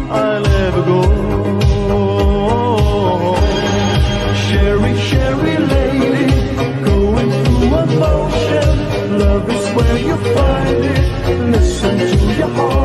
I'll ever go. Sherry, Sherry lady, going through emotion. Love is where you find it. Listen to your heart.